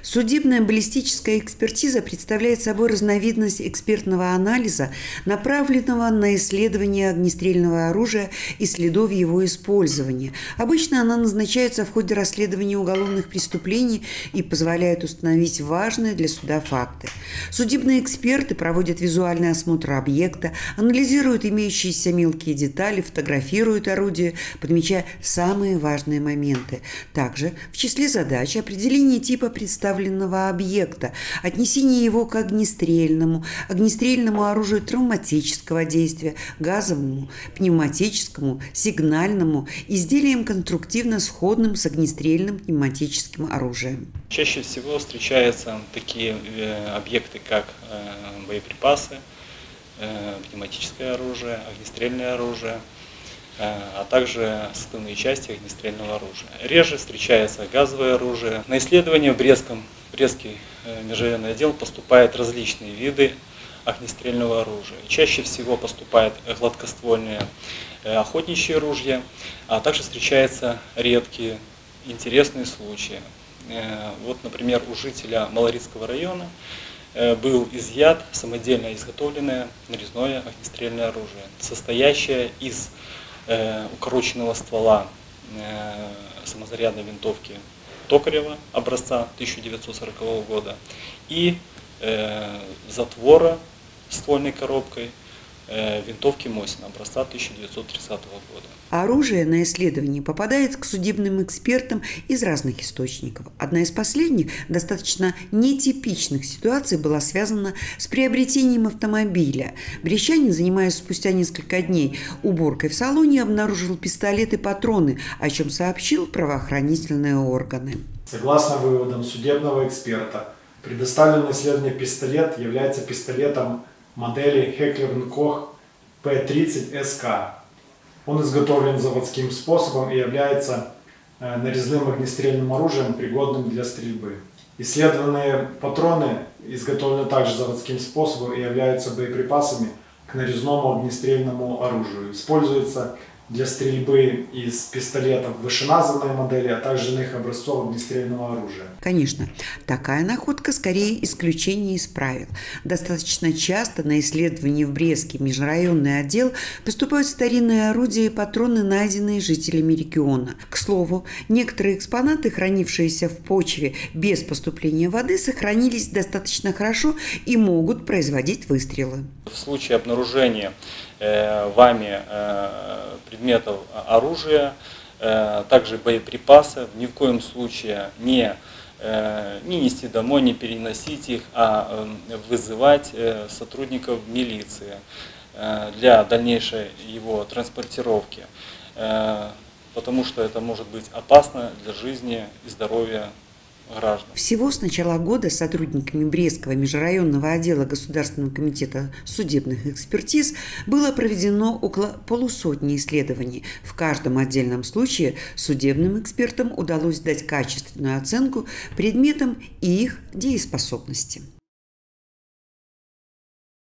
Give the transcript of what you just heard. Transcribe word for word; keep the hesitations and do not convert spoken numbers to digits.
Судебная баллистическая экспертиза представляет собой разновидность экспертного анализа, направленного на исследование огнестрельного оружия и следов его использования. Обычно она назначается в ходе расследования уголовных преступлений и позволяет установить важные для суда факты. Судебные эксперты проводят визуальный осмотр объекта, анализируют имеющиеся мелкие детали, фотографируют орудие, подмечая самые важные моменты. Также в числе задач определение типа представленного объекта, отнесение его к огнестрельному, огнестрельному оружию травматического действия, газовому, пневматическому, сигнальному, изделиям конструктивно сходным с огнестрельным пневматическим оружием. Чаще всего встречаются такие объекты, как боеприпасы, пневматическое оружие, огнестрельное оружие, а также составные части огнестрельного оружия. Реже встречается газовое оружие. На исследование в Брестском, Брестский межрайонный отдел поступают различные виды огнестрельного оружия. Чаще всего поступают гладкоствольные охотничьи ружья, а также встречаются редкие интересные случаи. Вот, например, у жителя Малорицкого района был изъят самодельно изготовленное нарезное огнестрельное оружие, состоящее из укороченного ствола самозарядной винтовки Токарева образца тысяча девятьсот сорокового года и затвора ствольной коробкой винтовки Мосина образца тысяча девятьсот тридцатого года. Оружие на исследование попадает к судебным экспертам из разных источников. Одна из последних, достаточно нетипичных ситуаций, была связана с приобретением автомобиля. Брестчанин, занимаясь спустя несколько дней уборкой в салоне, обнаружил пистолет и патроны, о чем сообщил правоохранительные органы. Согласно выводам судебного эксперта, предоставленный исследованию пистолет является пистолетом модели Heckler энд Koch пэ тридцать эс ка. Он изготовлен заводским способом и является нарезным огнестрельным оружием, пригодным для стрельбы. Исследованные патроны изготовлены также заводским способом и являются боеприпасами к нарезному огнестрельному оружию. Используется для стрельбы из пистолетов вышеназванной модели, а также иных образцов огнестрельного оружия. Конечно, такая находка скорее исключение из правил. Достаточно часто на исследовании в Брестский межрайонный отдел поступают старинные орудия и патроны, найденные жителями региона. К слову, некоторые экспонаты, хранившиеся в почве без поступления воды, сохранились достаточно хорошо и могут производить выстрелы. В случае обнаружения э, вами э, предметов оружия, э, также боеприпасов, ни в коем случае не, э, не нести домой, не переносить их, а э, вызывать э, сотрудников милиции э, для дальнейшей его транспортировки, э, потому что это может быть опасно для жизни и здоровья граждан. Всего с начала года сотрудниками Брестского межрайонного отдела Государственного комитета судебных экспертиз было проведено около полусотни исследований. В каждом отдельном случае судебным экспертам удалось дать качественную оценку предметам и их дееспособности.